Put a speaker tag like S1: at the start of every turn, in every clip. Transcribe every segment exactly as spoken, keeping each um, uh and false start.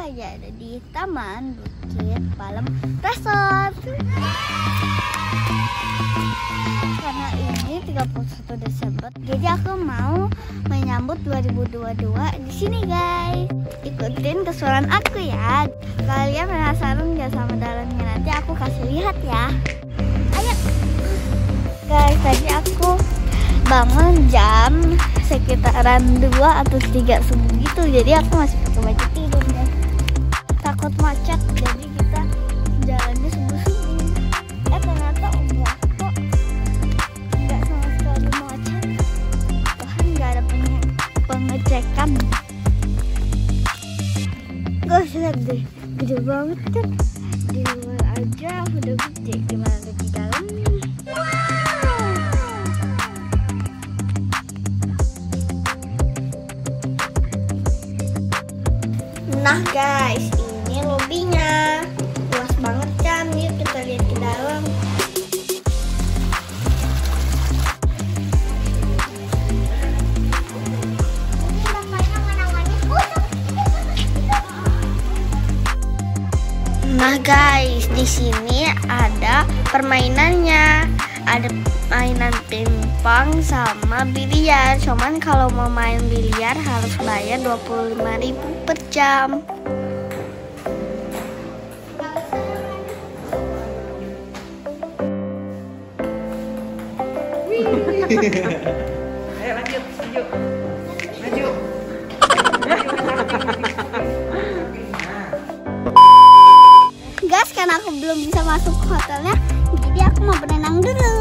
S1: lagi ada di Taman Bukit Palem Resort. Karena ini tiga puluh satu Desember, jadi aku mau menyambut dua ribu dua puluh dua di sini, guys. Ikutin keseruan aku ya. Kalian penasaran nggak sama dalamnya? Nanti aku kasih lihat ya. Ayo, guys. Tadi aku bangun jam sekitaran dua atau tiga subuh gitu, jadi aku masih pakai baju tidur ya. Takut macet, jadi kita jalannya subuh-subuh. Eh ternyata enggak kok, enggak sama sekali macet. Bahkan enggak ada pengecekan. Guys, lihat deh, gede banget kan. Di luar aja udah gede, gimana di dalam? Nah guys, ini lobbynya luas banget kan, yuk kita lihat ke dalam. Nah guys, di sini ada permainannya, ada mainan pingpong sama biliar. Cuman kalau mau main biliar harus bayar dua puluh lima ribu per jam.
S2: Ayo lanjut, maju, maju,
S1: Guys, karena aku belum bisa masuk ke hotelnya, jadi aku mau berenang dulu.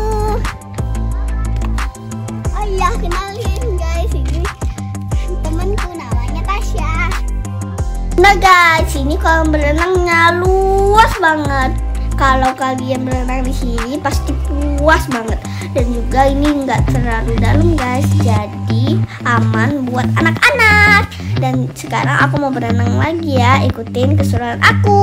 S1: Oh iya, kenalin guys, ini temanku namanya Tasya. Nah guys, ini kolam berenangnya luas banget. Kalau kalian berenang di sini pasti puas banget. Dan juga ini nggak terlalu dalam guys, jadi aman buat anak-anak. Dan sekarang aku mau berenang lagi ya, ikutin keseruan aku.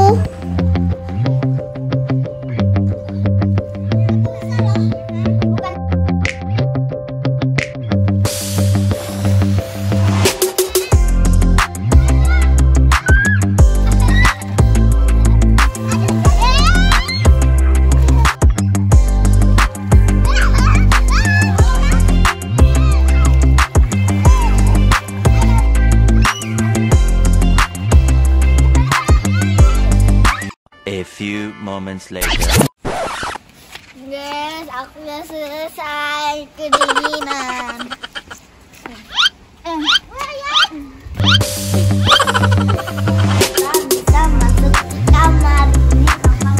S3: A few moments later.
S1: Guys, aku udah selesai kedinginan. Eh. Kita bisa masuk kamar. Ini kamar.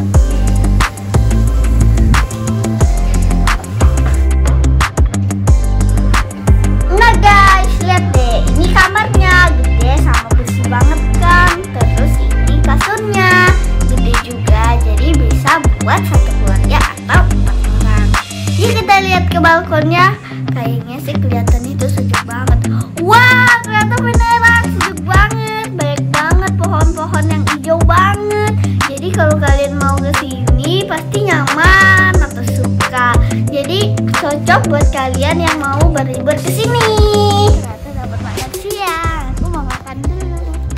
S1: Nah guys, lihat deh, ini kamarnya gede sama bersih banget kan. Terus ini kasurnya gede juga, jadi bisa buat satu keluarga atau empat orang. Yuk kita lihat ke balkonnya, kayaknya sih kelihatan itu sejuk banget. Wah, ternyata beneran sejuk banget, banyak banget pohon-pohon yang hijau banget. Jadi kalau kalian mau ke sini pasti nyaman atau suka. Jadi cocok buat kalian yang mau berlibur ke sini. Ternyata dapat makan siang, aku mau makan dulu.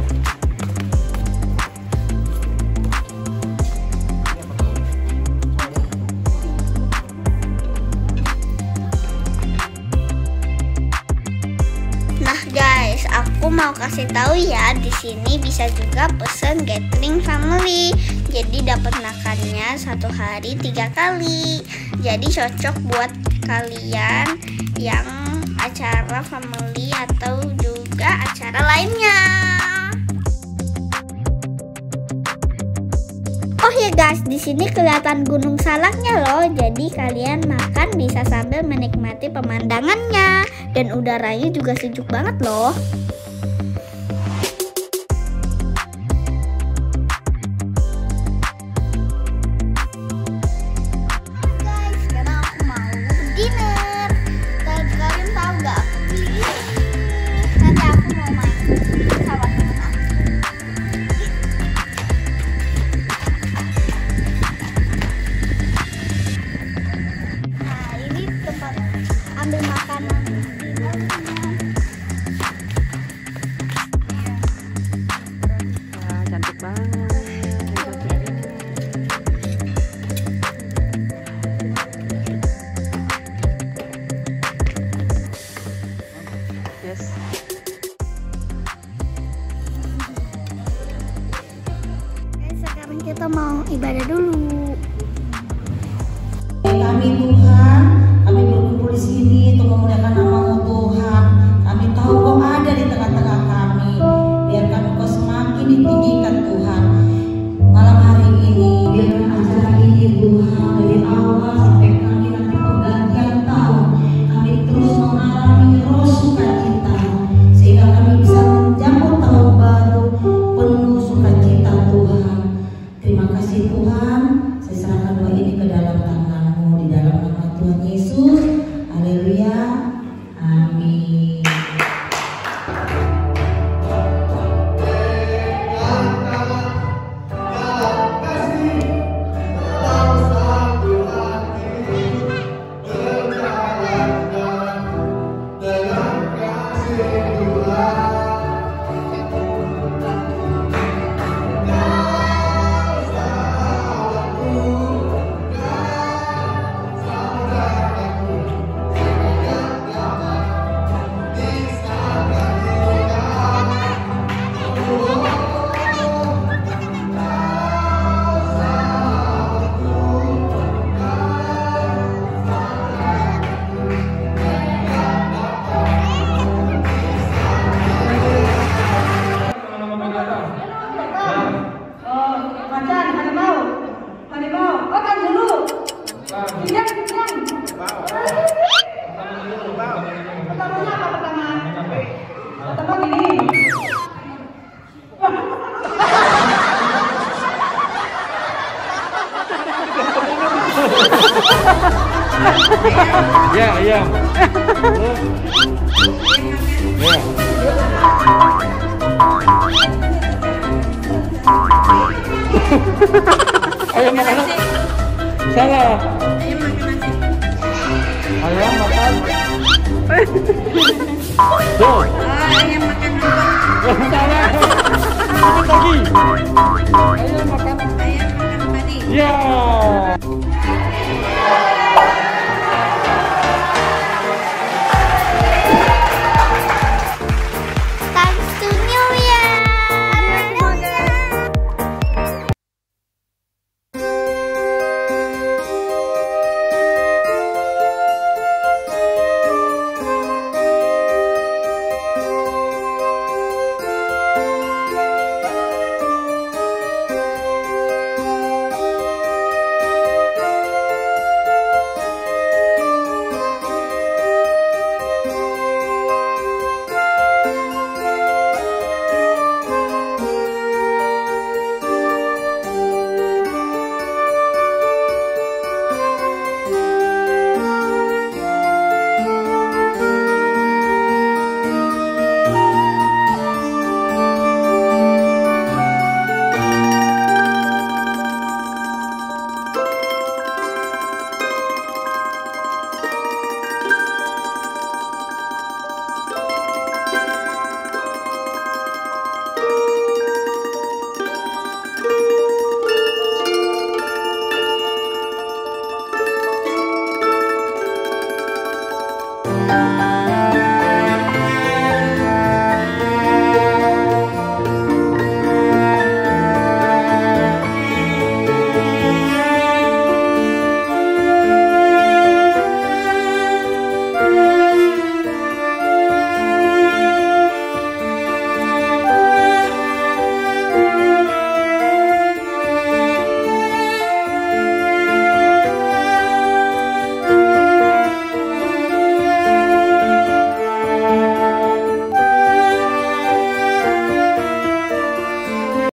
S1: Nah guys, aku mau kasih tahu ya, di sini bisa juga pesen gathering family. Jadi dapat makannya satu hari tiga kali. Jadi cocok buat kalian yang acara family atau juga acara lainnya. Oh ya guys, di sini kelihatan Gunung Salaknya loh. Jadi kalian makan bisa sambil menikmati pemandangannya. Dan udaranya juga sejuk banget loh. Guys, sekarang aku mau dinner. Kalian tahu nggak aku pilih? Nanti aku mau main sama teman aku. Nah, ini tempat ambil makanan.
S4: kami Tuhan, kami berkumpul di sini untuk memuliakan nama-Mu Tuhan. Kami tahu Kau ada di tengah-tengah kami. Biarkan Kau semakin ditinggikan Tuhan. Malam hari ini, biarkan acara ini Tuhan dari awal sampai kami nanti pergantian tahun, kami terus mengalami roh sukacita sehingga kami bisa menjamu tahun baru penuh sukacita Tuhan. Terima kasih Tuhan. Saya serahkan doa ini ke dalam tangan-Mu di dalam nama Tuhan Yesus. Haleluya. Amin.
S2: Ya, ayam. Ya. Ayam makan nasi. Salah. Ayam makan nasi. Ayam makan. Tuh. Oh, ayam makan rumput. Salah. Makan lagi. Ayam makan. Ayam makan padi. Ya.